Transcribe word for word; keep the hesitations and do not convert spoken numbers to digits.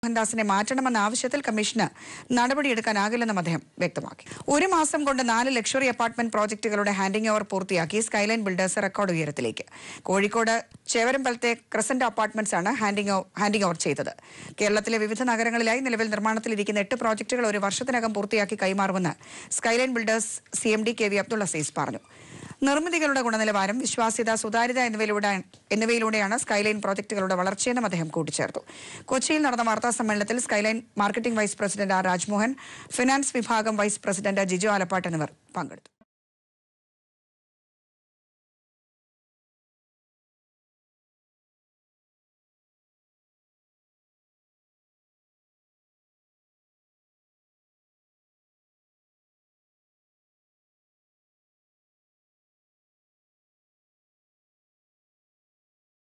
ദാസിനെ മാറ്റണമെന്ന ആവശ്യത്തിൽ കമ്മീഷന് നടപടിയെടുക്കാനാകില്ലെന്നും അദ്ദേഹം വ്യക്തമാക്കി. ഒരു മാസം കൊണ്ട് നാല് ലക്ഷറി അപ്പാർട്ട്മെന്റ് പ്രോജക്ടുകളുടെ ഹാൻഡിംഗ് ഓവർ പൂർത്തിയാക്കി സ്കൈലൈൻ ബിൽഡേഴ്സ് റെക്കോർഡ് ഉയരത്തിലേക്ക്. കോഴിക്കോട് ചേവരമ്പലത്തെ ക്രസന്റ് അപ്പാർട്ട്മെന്റ്സ് ആണ് ഹാൻഡിംഗ് ഹാൻഡിംഗ് ഓവർ ചെയ്തത്. കേരളത്തിലെ വിവിധ നഗരങ്ങളിലായി നിലവിൽ നിർമ്മാണത്തിലിരിക്കുന്ന എട്ട് പ്രോജക്ടുകൾ ഒരു വർഷത്തിനകം പൂർത്തിയാക്കി കൈമാറുമെന്ന് Skyline builders C M D K V Abdul Azeez പറഞ്ഞു. നിർമ്മിതികളുടെ ഗുണനിലവാരം, വിശ്വാസ്യത, സുതാര്യത എന്നിവയിലൂടെ എന്നിവയിലൂടെയാണ് സ്കൈലൈൻ പ്രോജക്ടുകളുടെ വളർച്ചയെന്നും അദ്ദേഹം കൂട്ടിച്ചേർത്തു. കൊച്ചിയിൽ നടന്ന വാർത്താ സമ്മേളനത്തിൽ Skyline marketing vice president R Rajmohan, finance വിഭാഗം വൈസ് പ്രസിഡന്റ് ജിജോ ആലപ്പാട്ട് എന്നിവർ പങ്കെടുത്തു.